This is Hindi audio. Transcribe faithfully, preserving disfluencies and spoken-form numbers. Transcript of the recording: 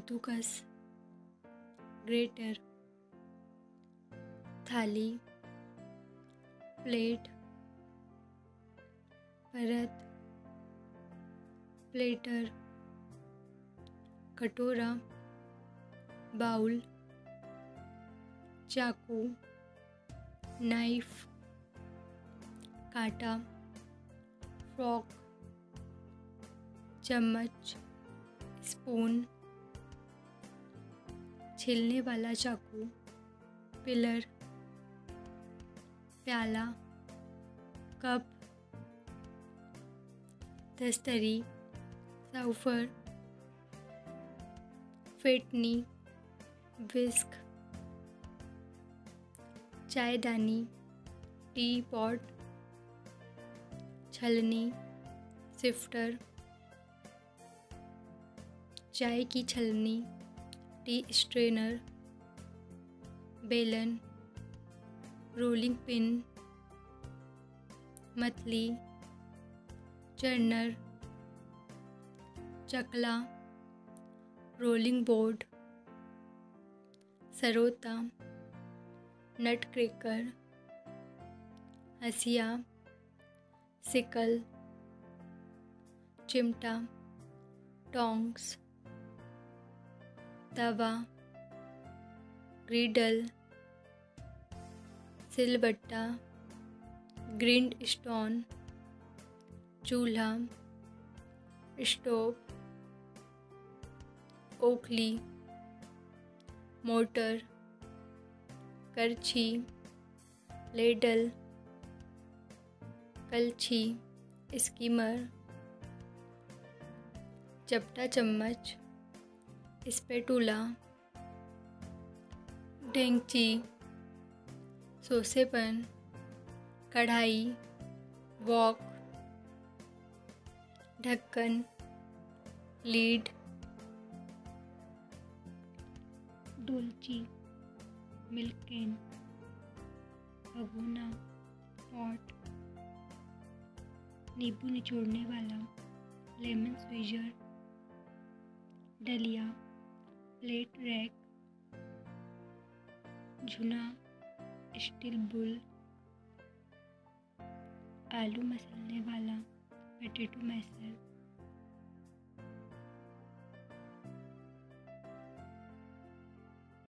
कद्दूकस, ग्रेटर, थाली, प्लेट, परत, प्लेटर, कटोरा, बाउल, चाकू, नाइफ, कांटा, फॉर्क, चम्मच, स्पून, छीलने वाला चाकू, पिलर, प्याला, कप, दस्तरी, साउफर, फेटनी, विस्क, चायदानी, टी पॉट, छलनी, सिफ्टर, चाय की छलनी, टी स्ट्रेनर, बेलन, रोलिंग पिन, मतली, चर्नर, चकला, रोलिंग बोर्ड, सरोता, नट क्रैकर, हसिया, सिकल, चिमटा, टोंग्स, तवा, ग्रिडल, सिलबट्टा, ग्रिंड स्टोन, चूल्हा, स्टोव, ओखली, मोटर, करछी, लेडल, कलछी, स्कीमर, चपटा चम्मच, स्पैटूला, ढेंगची, सोसेपन, कढ़ाई, वॉक, ढक्कन, लीड, डोलची, मिल्क कैन, भगोना, पॉट, नींबू निचोड़ने वाला, लेमन स्क्वीजर, डलिया, प्लेट रैक, झुना, स्टील बुल, आलू मसलने वाला, पोटैटो मैशर,